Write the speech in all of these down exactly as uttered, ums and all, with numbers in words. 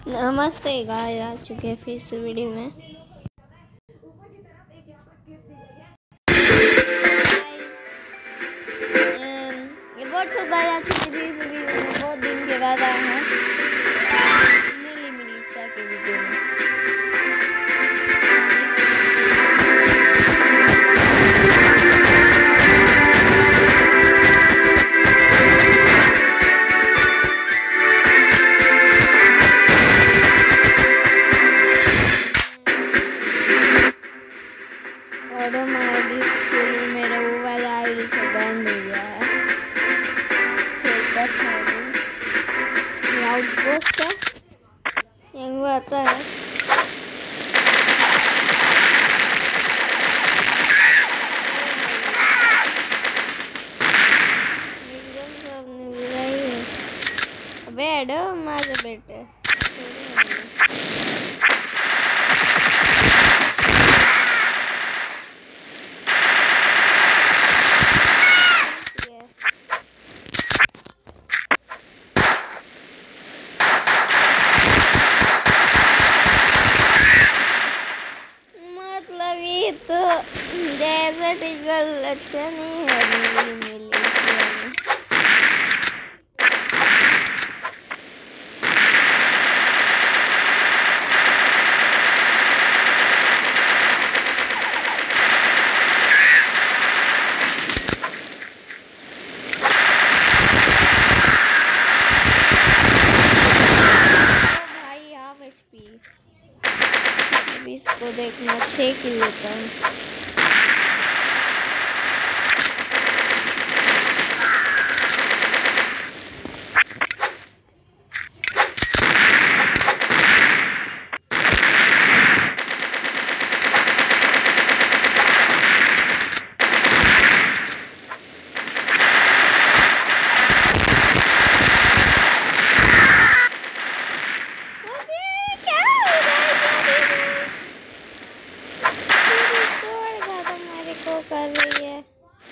नमस्ते गाइस, आ चुके हैं फिर से वीडियो में। ये बहुत सब बात आ चुकी थी इस वीडियो में, बहुत दिन के बाद आए हैं मिली मिलीशा के वीडियो में। मेरा वो वाला आईडी से बंद हो गया है। आउटपोस्ट है यंग आता है। एकदम सबने बुलाई है। अबे एडो मार बेटे। मतलब ये तो डेजर्ट ईगल अच्छा नहीं है मिली मिलीशिया में। भाई हाफ एचपी, इसको देखना छः किल लेता हूँ। कर रही है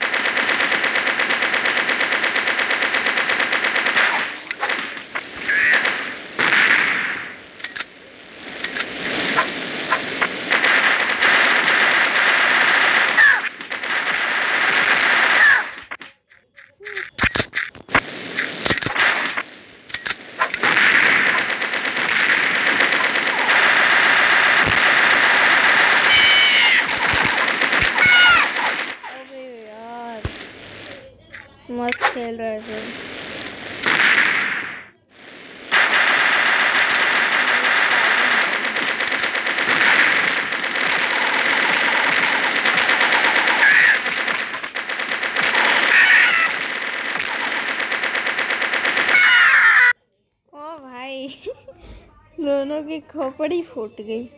मस्त खेल रहा है सब। ओ भाई दोनों की खोपड़ी फूट गई।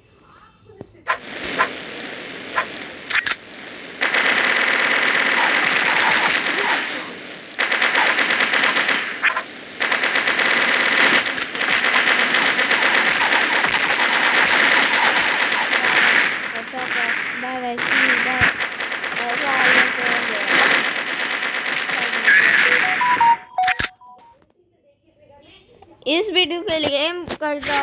इस वीडियो के लिए एम करता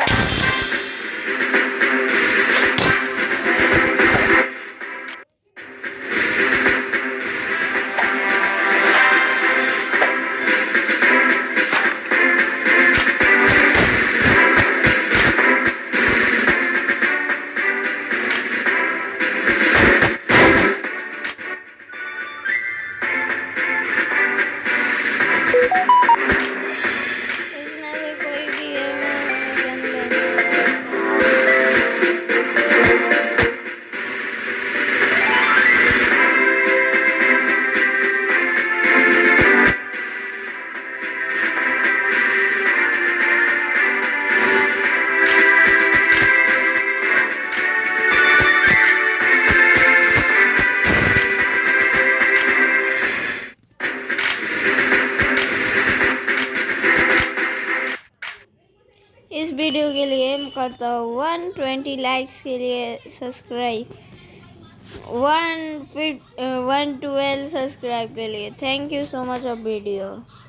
इस वीडियो के लिए एम करता हूँ वन ट्वेंटी लाइक्स के लिए सब्सक्राइब, वन फिर वन ट्वेल्व सब्सक्राइब के लिए। Thank you so much of video.